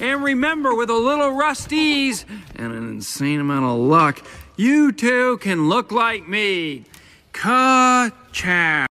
And remember, with a little rusties and an insane amount of luck, you too can look like me. Ka-chow.